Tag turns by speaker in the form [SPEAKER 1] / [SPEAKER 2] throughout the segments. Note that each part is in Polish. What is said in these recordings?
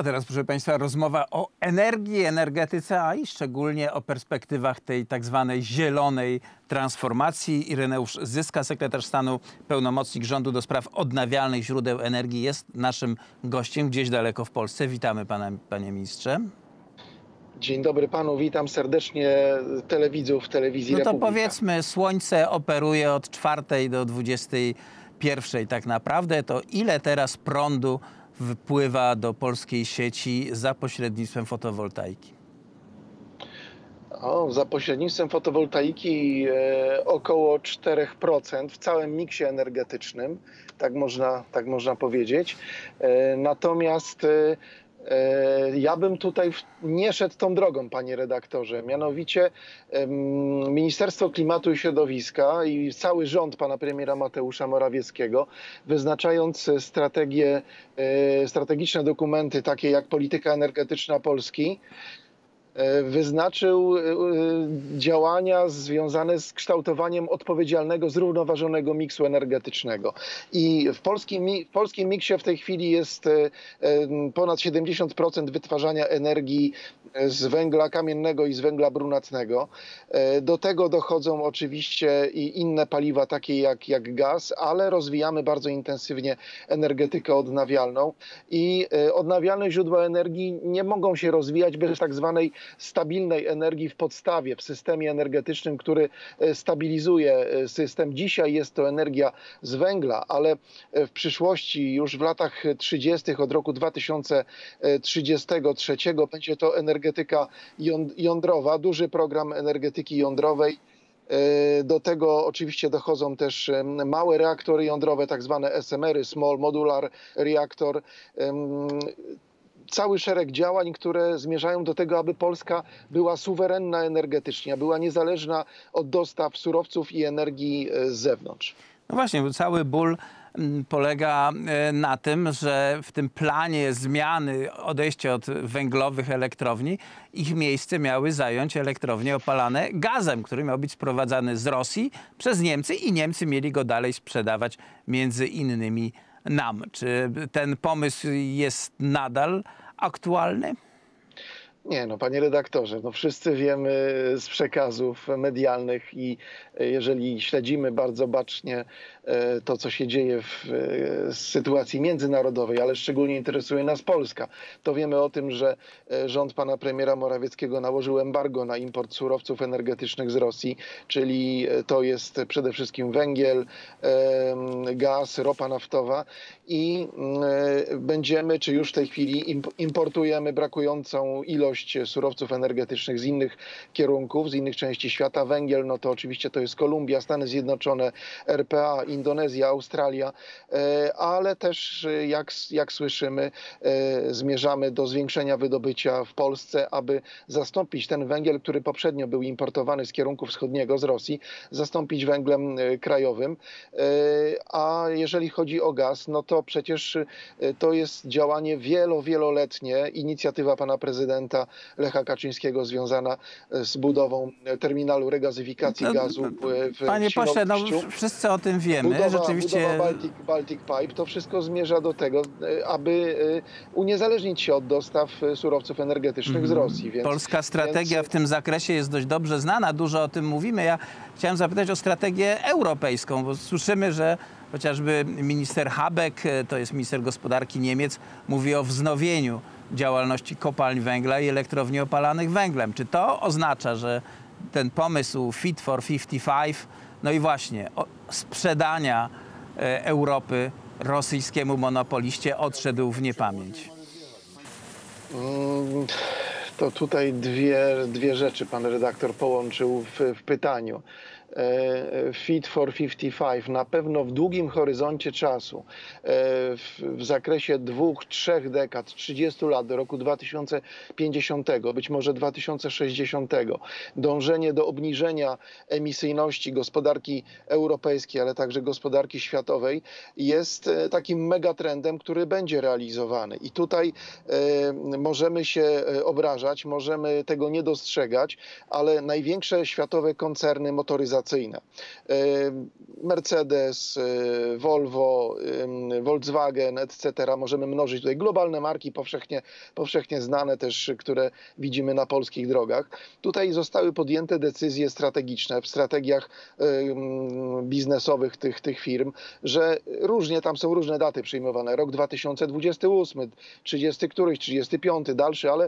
[SPEAKER 1] A teraz, proszę Państwa, rozmowa o energii, energetyce, a i szczególnie o perspektywach tej tak zwanej zielonej transformacji. Ireneusz Zyska, sekretarz stanu, pełnomocnik rządu do spraw odnawialnych źródeł energii, jest naszym gościem gdzieś daleko w Polsce. Witamy pana, panie ministrze.
[SPEAKER 2] Dzień dobry panu, witam serdecznie telewidzów Telewizji
[SPEAKER 1] No to
[SPEAKER 2] Republika.
[SPEAKER 1] powiedzmy, słońce operuje od 4 do 21 tak naprawdę. To ile teraz prądu wpływa do polskiej sieci za pośrednictwem fotowoltaiki?
[SPEAKER 2] Za pośrednictwem fotowoltaiki około 4% w całym miksie energetycznym, tak można powiedzieć. Natomiast ja bym tutaj nie szedł tą drogą, panie redaktorze. Mianowicie Ministerstwo Klimatu i Środowiska i cały rząd pana premiera Mateusza Morawieckiego, wyznaczając strategiczne dokumenty takie jak polityka energetyczna Polski, wyznaczył działania związane z kształtowaniem odpowiedzialnego, zrównoważonego miksu energetycznego. I w polskim miksie w tej chwili jest ponad 70% wytwarzania energii z węgla kamiennego i z węgla brunatnego. Do tego dochodzą oczywiście i inne paliwa, takie jak gaz, ale rozwijamy bardzo intensywnie energetykę odnawialną. I odnawialne źródła energii nie mogą się rozwijać bez tak zwanej stabilnej energii w podstawie, w systemie energetycznym, który stabilizuje system. Dzisiaj jest to energia z węgla, ale w przyszłości, już w latach 30. od roku 2033 będzie to energetyka jądrowa, duży program energetyki jądrowej. Do tego oczywiście dochodzą też małe reaktory jądrowe, tak zwane SMR-y, Small Modular Reactor. Cały szereg działań, które zmierzają do tego, aby Polska była suwerenna energetycznie, była niezależna od dostaw surowców i energii z zewnątrz.
[SPEAKER 1] No właśnie, bo cały ból polega na tym, że w tym planie zmiany odejścia od węglowych elektrowni ich miejsce miały zająć elektrownie opalane gazem, który miał być sprowadzany z Rosji przez Niemcy i Niemcy mieli go dalej sprzedawać między innymi nam. Czy ten pomysł jest nadal aktualny?
[SPEAKER 2] Nie, no panie redaktorze, no wszyscy wiemy z przekazów medialnych i jeżeli śledzimy bardzo bacznie to, co się dzieje w sytuacji międzynarodowej, ale szczególnie interesuje nas Polska, to wiemy o tym, że rząd pana premiera Morawieckiego nałożył embargo na import surowców energetycznych z Rosji, czyli to jest przede wszystkim węgiel, gaz, ropa naftowa i będziemy, czy już w tej chwili importujemy brakującą ilość surowców energetycznych z innych kierunków, z innych części świata. Węgiel, no to oczywiście to jest Kolumbia, Stany Zjednoczone, RPA, Indonezja, Australia, ale też jak słyszymy, zmierzamy do zwiększenia wydobycia w Polsce, aby zastąpić ten węgiel, który poprzednio był importowany z kierunku wschodniego, z Rosji, zastąpić węglem krajowym. A jeżeli chodzi o gaz, no to przecież to jest działanie wieloletnie, inicjatywa pana prezydenta Lecha Kaczyńskiego związana z budową terminalu regazyfikacji gazu w
[SPEAKER 1] Panie pośle, no wszyscy o tym wiemy. Rzeczywiście
[SPEAKER 2] budowa Baltic Pipe, to wszystko zmierza do tego, aby uniezależnić się od dostaw surowców energetycznych z Rosji.
[SPEAKER 1] Więc, polska strategia w tym zakresie jest dość dobrze znana, dużo o tym mówimy. Ja chciałem zapytać o strategię europejską, bo słyszymy, że chociażby minister Habeck, to jest minister gospodarki Niemiec, mówi o wznowieniu działalności kopalń węgla i elektrowni opalanych węglem. Czy to oznacza, że ten pomysł Fit for 55, no i właśnie sprzedania Europy rosyjskiemu monopoliście odszedł w niepamięć?
[SPEAKER 2] To tutaj dwie rzeczy pan redaktor połączył w pytaniu. Fit for 55 na pewno w długim horyzoncie czasu, w zakresie 2-3 dekad, 30 lat do roku 2050, być może 2060, dążenie do obniżenia emisyjności gospodarki europejskiej, ale także gospodarki światowej jest takim megatrendem, który będzie realizowany. I tutaj możemy się obrażać, możemy tego nie dostrzegać, ale największe światowe koncerny motoryzacyjne, eksploatacyjne. Mercedes, Volvo, Volkswagen, etc. Możemy mnożyć tutaj globalne marki powszechnie znane też, które widzimy na polskich drogach. Tutaj zostały podjęte decyzje strategiczne w strategiach biznesowych tych firm, że tam są różne daty przyjmowane. Rok 2028, 30 któryś, 35, dalszy, ale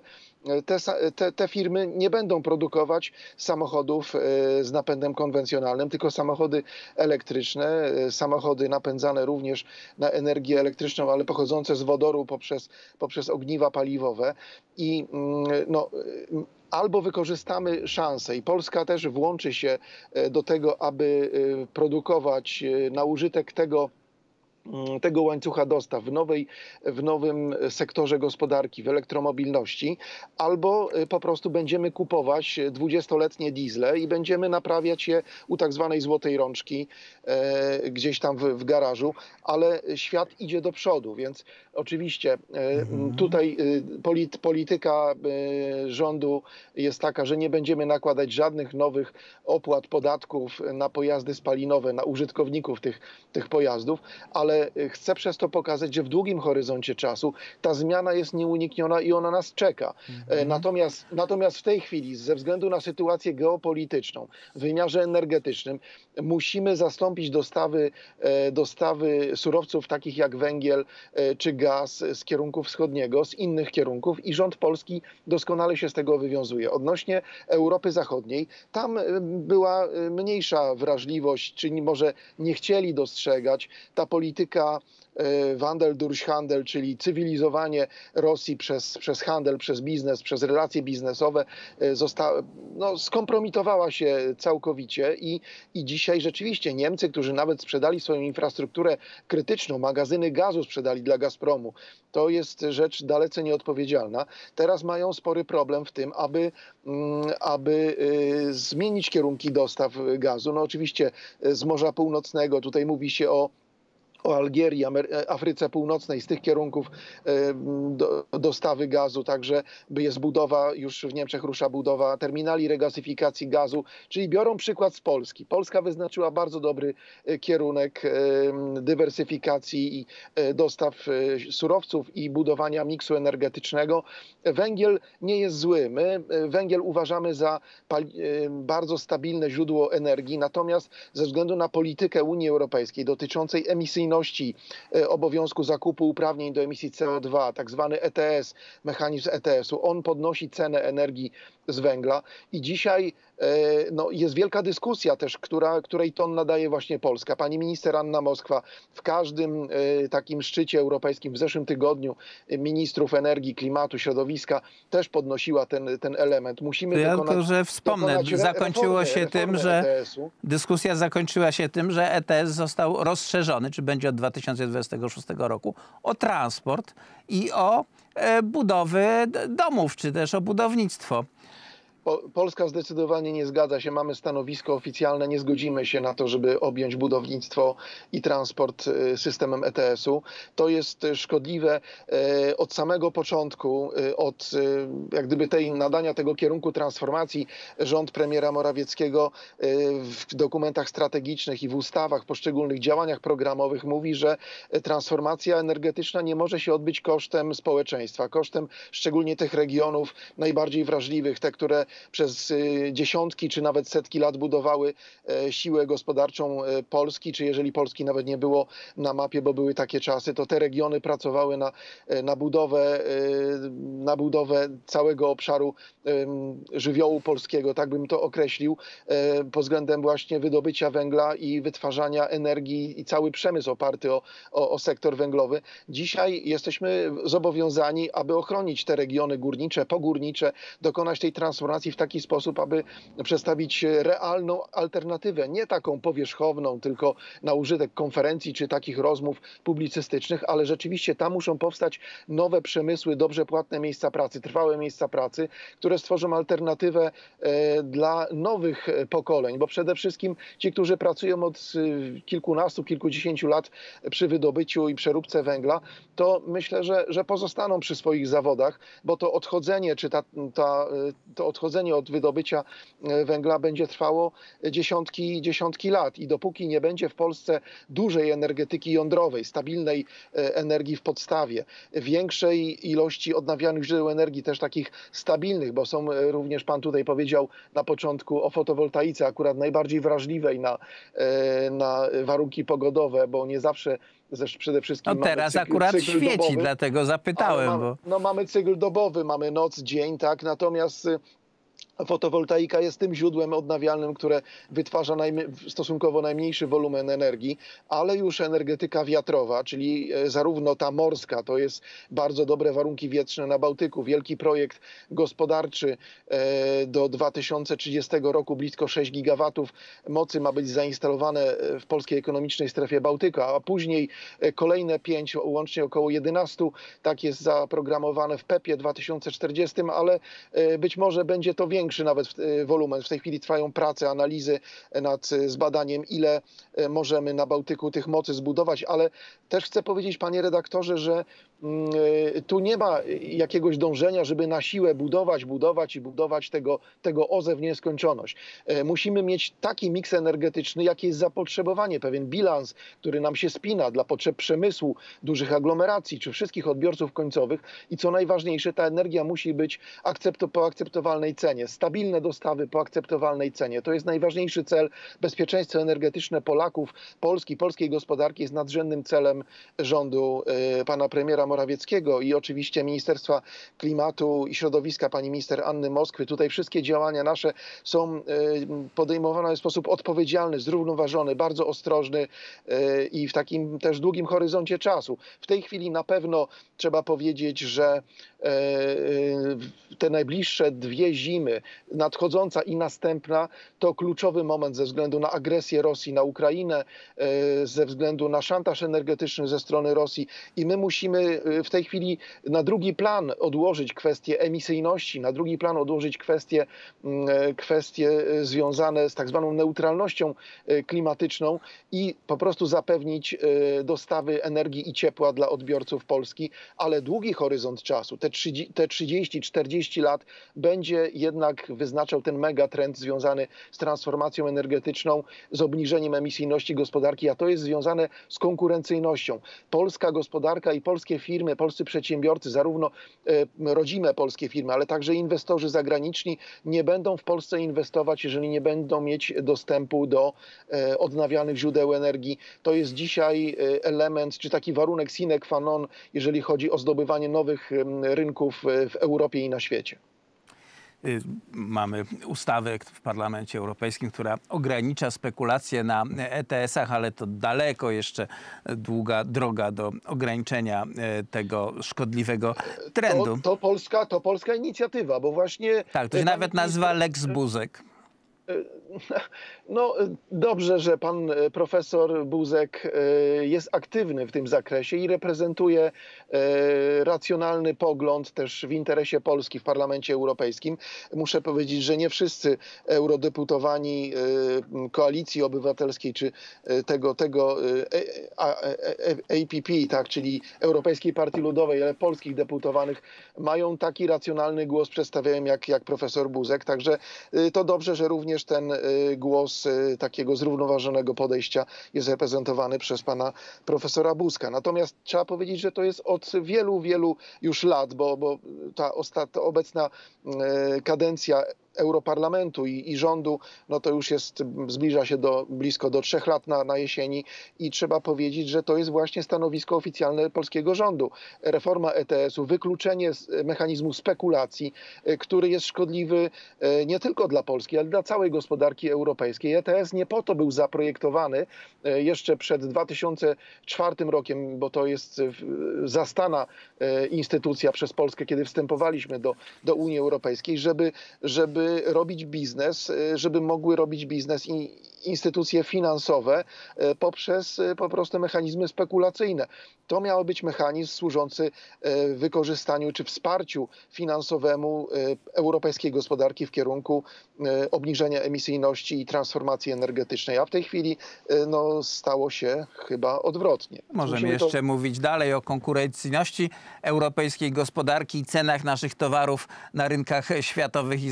[SPEAKER 2] te firmy nie będą produkować samochodów z napędem konwencjonalnym, tylko samochody elektryczne, samochody napędzane również na energię elektryczną, ale pochodzące z wodoru poprzez ogniwa paliwowe. I no, albo wykorzystamy szansę i Polska też włączy się do tego, aby produkować na użytek tego łańcucha dostaw w nowym sektorze gospodarki, w elektromobilności, albo po prostu będziemy kupować 20-letnie diesle i będziemy naprawiać je u tak zwanej złotej rączki gdzieś tam w garażu, ale świat idzie do przodu, więc oczywiście tutaj polityka rządu jest taka, że nie będziemy nakładać żadnych nowych opłat, podatków na pojazdy spalinowe, na użytkowników tych pojazdów, ale chcę przez to pokazać, że w długim horyzoncie czasu ta zmiana jest nieunikniona i ona nas czeka. Natomiast w tej chwili, ze względu na sytuację geopolityczną w wymiarze energetycznym, musimy zastąpić dostawy surowców takich jak węgiel czy gaz z kierunku wschodniego, z innych kierunków i rząd polski doskonale się z tego wywiązuje. Odnośnie Europy Zachodniej, tam była mniejsza wrażliwość, czy może nie chcieli dostrzegać ta polityka Wandel durch Handel, czyli cywilizowanie Rosji przez handel, przez biznes, przez relacje biznesowe skompromitowała się całkowicie i dzisiaj rzeczywiście Niemcy, którzy nawet sprzedali swoją infrastrukturę krytyczną, magazyny gazu sprzedali dla Gazpromu, to jest rzecz dalece nieodpowiedzialna. Teraz mają spory problem w tym, aby zmienić kierunki dostaw gazu. No oczywiście z Morza Północnego, tutaj mówi się o Algierii, Afryce Północnej, z tych kierunków dostawy gazu, także jest budowa, już w Niemczech rusza budowa terminali regazyfikacji gazu, czyli biorą przykład z Polski. Polska wyznaczyła bardzo dobry kierunek dywersyfikacji i dostaw surowców i budowania miksu energetycznego. Węgiel nie jest zły. My węgiel uważamy za bardzo stabilne źródło energii, natomiast ze względu na politykę Unii Europejskiej dotyczącej emisyjności obowiązku zakupu uprawnień do emisji CO2, tak zwany ETS, mechanizm ETS-u. On podnosi cenę energii z węgla i dzisiaj jest wielka dyskusja też, której ton nadaje właśnie Polska. Pani minister Anna Moskwa w każdym takim szczycie europejskim w zeszłym tygodniu ministrów energii, klimatu, środowiska też podnosiła ten element. Musimy
[SPEAKER 1] dyskusja zakończyła się tym, że ETS został rozszerzony, czy będzie od 2026 roku, o transport i o budowy domów, czy też o budownictwo.
[SPEAKER 2] Polska zdecydowanie nie zgadza się. Mamy stanowisko oficjalne. Nie zgodzimy się na to, żeby objąć budownictwo i transport systemem ETS-u. To jest szkodliwe od samego początku, od jak gdyby nadania tego kierunku transformacji. Rząd premiera Morawieckiego w dokumentach strategicznych i w ustawach, poszczególnych działaniach programowych mówi, że transformacja energetyczna nie może się odbyć kosztem społeczeństwa, kosztem szczególnie tych regionów najbardziej wrażliwych, te, które przez dziesiątki czy nawet setki lat budowały siłę gospodarczą Polski, czy jeżeli Polski nawet nie było na mapie, bo były takie czasy, to te regiony pracowały na budowę całego obszaru żywiołu polskiego, tak bym to określił, pod względem właśnie wydobycia węgla i wytwarzania energii i cały przemysł oparty o sektor węglowy. Dzisiaj jesteśmy zobowiązani, aby ochronić te regiony górnicze, pogórnicze, dokonać tej transformacji w taki sposób, aby przedstawić realną alternatywę, nie taką powierzchowną, tylko na użytek konferencji czy takich rozmów publicystycznych, ale rzeczywiście tam muszą powstać nowe przemysły, dobrze płatne miejsca pracy, trwałe miejsca pracy, które stworzą alternatywę dla nowych pokoleń, bo przede wszystkim ci, którzy pracują od kilkunastu, kilkudziesięciu lat przy wydobyciu i przeróbce węgla, to myślę, że pozostaną przy swoich zawodach, bo to odchodzenie, czy to odchodzenie odchodzenie od wydobycia węgla będzie trwało dziesiątki lat i dopóki nie będzie w Polsce dużej energetyki jądrowej, stabilnej energii w podstawie, większej ilości odnawialnych źródeł energii, też takich stabilnych, bo są również, pan tutaj powiedział na początku o fotowoltaice, akurat najbardziej wrażliwej na warunki pogodowe, bo nie zawsze, zresztą przede wszystkim
[SPEAKER 1] no teraz akurat świeci,
[SPEAKER 2] dobowy,
[SPEAKER 1] dlatego zapytałem.
[SPEAKER 2] Mamy cykl dobowy, mamy noc, dzień, tak, natomiast fotowoltaika jest tym źródłem odnawialnym, które wytwarza stosunkowo najmniejszy wolumen energii, ale już energetyka wiatrowa, czyli zarówno ta morska, to jest bardzo dobre warunki wietrzne na Bałtyku, wielki projekt gospodarczy do 2030 roku, blisko 6 gigawatów mocy ma być zainstalowane w polskiej ekonomicznej strefie Bałtyka, a później kolejne 5, łącznie około 11, tak jest zaprogramowane w PEP-ie 2040, ale być może będzie to większy nawet wolumen. W tej chwili trwają prace, analizy nad zbadaniem, ile możemy na Bałtyku tych mocy zbudować, ale też chcę powiedzieć, panie redaktorze, że tu nie ma jakiegoś dążenia, żeby na siłę budować tego OZE w nieskończoność. Musimy mieć taki miks energetyczny, jaki jest zapotrzebowanie, pewien bilans, który nam się spina dla potrzeb przemysłu, dużych aglomeracji czy wszystkich odbiorców końcowych i co najważniejsze, ta energia musi być po akceptowalnej cenie, stabilne dostawy po akceptowalnej cenie. To jest najważniejszy cel. Bezpieczeństwo energetyczne Polaków, polskiej gospodarki jest nadrzędnym celem rządu pana premiera Morawieckiego i oczywiście Ministerstwa Klimatu i Środowiska pani minister Anny Moskwy. Tutaj wszystkie działania nasze są podejmowane w sposób odpowiedzialny, zrównoważony, bardzo ostrożny i w takim też długim horyzoncie czasu. W tej chwili na pewno trzeba powiedzieć, że te najbliższe 2 zimy, nadchodząca i następna, to kluczowy moment ze względu na agresję Rosji na Ukrainę, ze względu na szantaż energetyczny ze strony Rosji i my musimy w tej chwili na drugi plan odłożyć kwestie emisyjności, na drugi plan odłożyć kwestie związane z tak zwaną neutralnością klimatyczną i po prostu zapewnić dostawy energii i ciepła dla odbiorców Polski, ale długi horyzont czasu, te 30-40 lat będzie jednak wyznaczał ten megatrend związany z transformacją energetyczną, z obniżeniem emisyjności gospodarki, a to jest związane z konkurencyjnością. Polska gospodarka i polskie firmy, polscy przedsiębiorcy, zarówno rodzime polskie firmy, ale także inwestorzy zagraniczni nie będą w Polsce inwestować, jeżeli nie będą mieć dostępu do odnawialnych źródeł energii. To jest dzisiaj element, czy taki warunek sine qua non, jeżeli chodzi o zdobywanie nowych rynków w Europie i na świecie.
[SPEAKER 1] Mamy ustawę w Parlamencie Europejskim, która ogranicza spekulacje na ETS-ach, ale to daleko jeszcze długa droga do ograniczenia tego szkodliwego trendu.
[SPEAKER 2] To polska inicjatywa, bo właśnie...
[SPEAKER 1] Tak, to się nawet nazywa Lex Buzek.
[SPEAKER 2] No dobrze, że pan profesor Buzek jest aktywny w tym zakresie i reprezentuje racjonalny pogląd też w interesie Polski w Parlamencie Europejskim. Muszę powiedzieć, że nie wszyscy eurodeputowani Koalicji Obywatelskiej czy tego APP, tak, czyli Europejskiej Partii Ludowej, ale polskich deputowanych mają taki racjonalny głos, przedstawiają jak profesor Buzek. Także to dobrze, że również ten głos takiego zrównoważonego podejścia jest reprezentowany przez pana profesora Buzka. Natomiast trzeba powiedzieć, że to jest od wielu już lat, bo ta obecna kadencja Europarlamentu i rządu, no to już zbliża się blisko do 3 lat na jesieni i trzeba powiedzieć, że to jest właśnie stanowisko oficjalne polskiego rządu. Reforma ETS-u, wykluczenie mechanizmu spekulacji, który jest szkodliwy nie tylko dla Polski, ale dla całej gospodarki europejskiej. ETS nie po to był zaprojektowany jeszcze przed 2004 rokiem, bo to jest zastana instytucja przez Polskę, kiedy wstępowaliśmy do Unii Europejskiej, żeby robić biznes, żeby mogły robić biznes instytucje finansowe poprzez po prostu mechanizmy spekulacyjne. To miał być mechanizm służący wykorzystaniu czy wsparciu finansowemu europejskiej gospodarki w kierunku obniżenia emisyjności i transformacji energetycznej. A w tej chwili no, stało się chyba odwrotnie.
[SPEAKER 1] Możemy jeszcze mówić dalej o konkurencyjności europejskiej gospodarki i cenach naszych towarów na rynkach światowych i zastanowić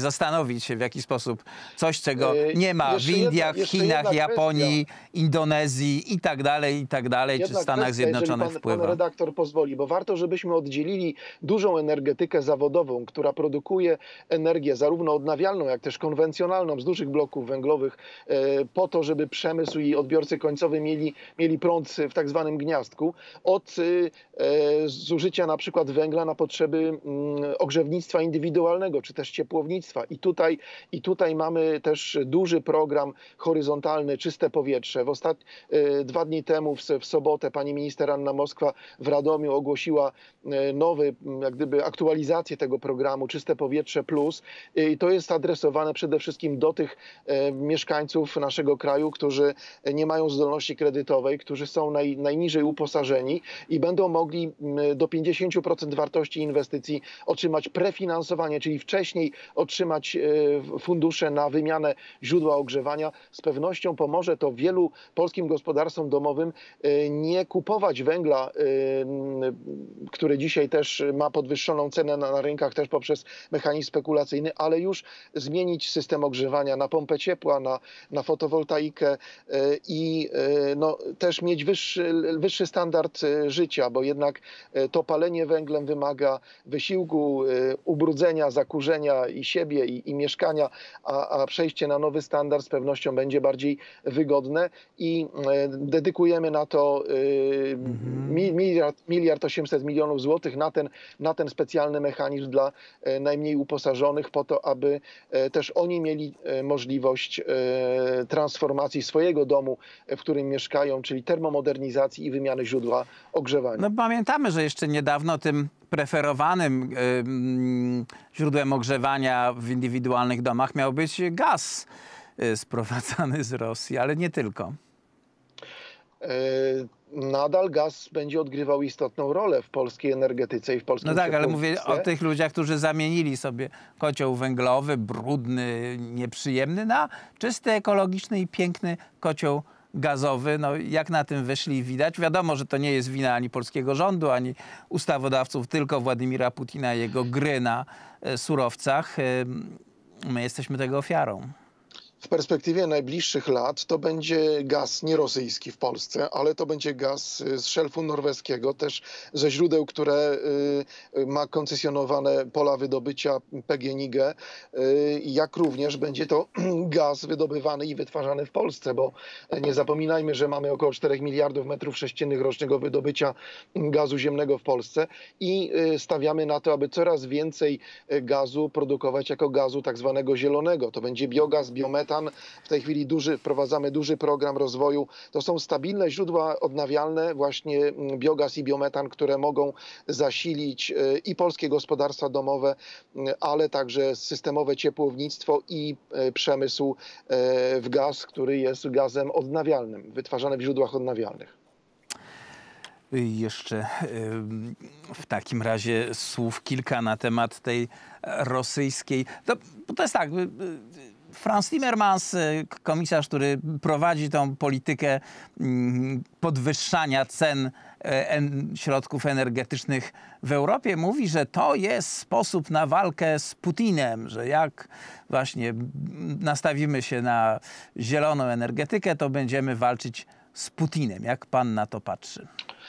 [SPEAKER 1] zastanowić się, w jaki sposób coś, czego nie ma w
[SPEAKER 2] Jeszcze
[SPEAKER 1] Indiach,
[SPEAKER 2] jeszcze
[SPEAKER 1] Chinach,
[SPEAKER 2] jedna
[SPEAKER 1] Japonii, Indonezji i tak dalej, czy
[SPEAKER 2] Jedna
[SPEAKER 1] Stanach
[SPEAKER 2] kwestia,
[SPEAKER 1] Zjednoczonych
[SPEAKER 2] jeżeli pan
[SPEAKER 1] wpływa.
[SPEAKER 2] redaktor pozwoli, bo warto, żebyśmy oddzielili dużą energetykę zawodową, która produkuje energię zarówno odnawialną, jak też konwencjonalną z dużych bloków węglowych, po to, żeby przemysł i odbiorcy końcowi mieli prąd w tak zwanym gniazdku, od zużycia na przykład węgla na potrzeby ogrzewnictwa indywidualnego, czy też ciepłownictwa. I tutaj mamy też duży program horyzontalny Czyste Powietrze. 2 dni temu, w sobotę, pani minister Anna Moskwa w Radomiu ogłosiła nowy, jak gdyby aktualizację tego programu Czyste Powietrze Plus. I to jest adresowane przede wszystkim do tych mieszkańców naszego kraju, którzy nie mają zdolności kredytowej, którzy są najniżej uposażeni i będą mogli do 50% wartości inwestycji otrzymać prefinansowanie, czyli wcześniej otrzymać fundusze na wymianę źródła ogrzewania. Z pewnością pomoże to wielu polskim gospodarstwom domowym nie kupować węgla, który dzisiaj też ma podwyższoną cenę na rynkach też poprzez mechanizm spekulacyjny, ale już zmienić system ogrzewania na pompę ciepła, na fotowoltaikę i no, też mieć wyższy standard życia, bo jednak to palenie węglem wymaga wysiłku, ubrudzenia, zakurzenia i siebie, i mieszkania, a przejście na nowy standard z pewnością będzie bardziej wygodne i dedykujemy na to miliard 800 milionów złotych na ten specjalny mechanizm dla najmniej uposażonych, po to, aby też oni mieli możliwość transformacji swojego domu, w którym mieszkają, czyli termomodernizacji i wymiany źródła ogrzewania.
[SPEAKER 1] No pamiętamy, że jeszcze niedawno tym preferowanym źródłem ogrzewania w indywidualnych domach miał być gaz sprowadzany z Rosji, ale nie tylko.
[SPEAKER 2] Nadal gaz będzie odgrywał istotną rolę w polskiej energetyce i w polskim
[SPEAKER 1] No tak, ale
[SPEAKER 2] ciepłownictwie.
[SPEAKER 1] mówię o tych ludziach, którzy zamienili sobie kocioł węglowy, brudny, nieprzyjemny, na czysty, ekologiczny i piękny kocioł gazowy. No, jak na tym wyszli, widać. Wiadomo, że to nie jest wina ani polskiego rządu, ani ustawodawców, tylko Władimira Putina i jego gry na surowcach. My jesteśmy tego ofiarą.
[SPEAKER 2] W perspektywie najbliższych lat to będzie gaz nie rosyjski w Polsce, ale to będzie gaz z szelfu norweskiego, też ze źródeł, które ma koncesjonowane pola wydobycia PGNiG, jak również będzie to gaz wydobywany i wytwarzany w Polsce, bo nie zapominajmy, że mamy około 4 miliardów metrów sześciennych rocznego wydobycia gazu ziemnego w Polsce i stawiamy na to, aby coraz więcej gazu produkować jako gazu tak zwanego zielonego. To będzie biogaz, biometan. W tej chwili wprowadzamy duży program rozwoju. To są stabilne źródła odnawialne, właśnie biogaz i biometan, które mogą zasilić i polskie gospodarstwa domowe, ale także systemowe ciepłownictwo i przemysł w gaz, który jest gazem odnawialnym, wytwarzany w źródłach odnawialnych.
[SPEAKER 1] Jeszcze w takim razie słów kilka na temat tej rosyjskiej. To jest tak. Frans Timmermans, komisarz, który prowadzi tą politykę podwyższania cen środków energetycznych w Europie, mówi, że to jest sposób na walkę z Putinem, że jak właśnie nastawimy się na zieloną energetykę, to będziemy walczyć z Putinem. Jak pan na to patrzy?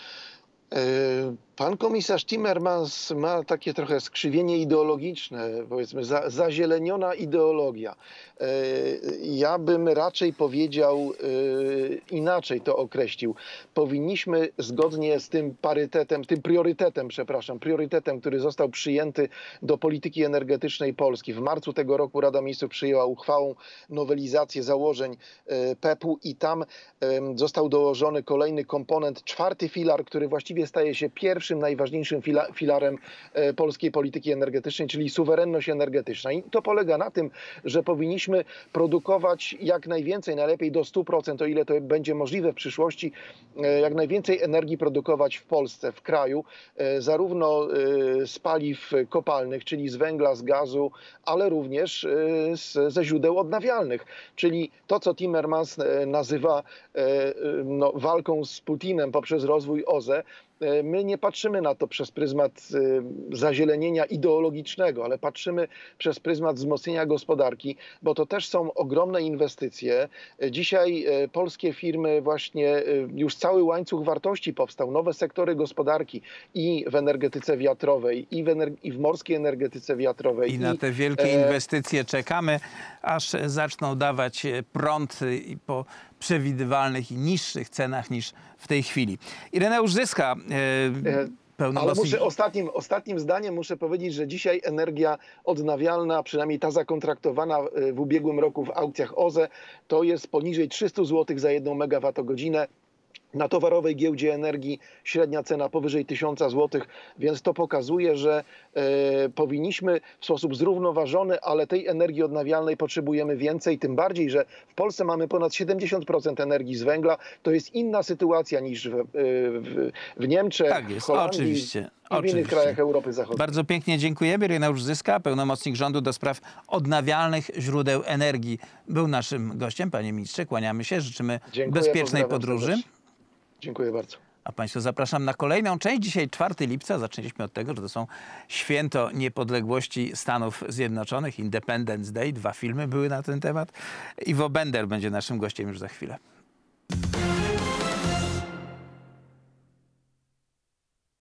[SPEAKER 2] Pan komisarz Timmermans ma takie trochę skrzywienie ideologiczne, powiedzmy zazieleniona ideologia. Ja bym raczej powiedział, inaczej to określił. Powinniśmy zgodnie z tym priorytetem, który został przyjęty do polityki energetycznej Polski. W marcu tego roku Rada Ministrów przyjęła uchwałą nowelizację założeń PEP-u i tam został dołożony kolejny komponent, 4. filar, który właściwie staje się pierwszym, najważniejszym filarem polskiej polityki energetycznej, czyli suwerenność energetyczna. I to polega na tym, że powinniśmy produkować jak najwięcej, najlepiej do 100%, o ile to będzie możliwe w przyszłości, jak najwięcej energii produkować w Polsce, w kraju, zarówno z paliw kopalnych, czyli z węgla, z gazu, ale również ze źródeł odnawialnych. Czyli to, co Timmermans nazywa walką z Putinem poprzez rozwój OZE, my nie patrzymy na to przez pryzmat zazielenienia ideologicznego, ale patrzymy przez pryzmat wzmocnienia gospodarki, bo to też są ogromne inwestycje. Dzisiaj polskie firmy właśnie, już cały łańcuch wartości powstał, nowe sektory gospodarki i w energetyce wiatrowej, i w morskiej energetyce wiatrowej.
[SPEAKER 1] I na te wielkie inwestycje czekamy, aż zaczną dawać prąd i po przewidywalnych i niższych cenach niż w tej chwili. Ireneusz Zyska, pełnomocnik...
[SPEAKER 2] Ale ostatnim zdaniem muszę powiedzieć, że dzisiaj energia odnawialna, przynajmniej ta zakontraktowana w ubiegłym roku w aukcjach OZE, to jest poniżej 300 zł za 1 megawattogodzinę. Na towarowej giełdzie energii średnia cena powyżej 1000 zł, więc to pokazuje, że powinniśmy w sposób zrównoważony, ale tej energii odnawialnej potrzebujemy więcej, tym bardziej, że w Polsce mamy ponad 70% energii z węgla. To jest inna sytuacja niż w Niemczech,
[SPEAKER 1] tak jest,
[SPEAKER 2] w Holandii
[SPEAKER 1] oczywiście.
[SPEAKER 2] i w innych krajach Europy Zachodniej.
[SPEAKER 1] Bardzo pięknie dziękujemy. Ireneusz Zyska, pełnomocnik rządu do spraw odnawialnych źródeł energii, był naszym gościem. Panie ministrze, kłaniamy się, życzymy bezpiecznej podróży.
[SPEAKER 2] Serdecznie. Dziękuję bardzo.
[SPEAKER 1] A Państwa zapraszam na kolejną część. Dzisiaj 4 lipca. Zaczęliśmy od tego, że to są święto niepodległości Stanów Zjednoczonych, Independence Day. 2 filmy były na ten temat. Iwo Bender będzie naszym gościem już za chwilę.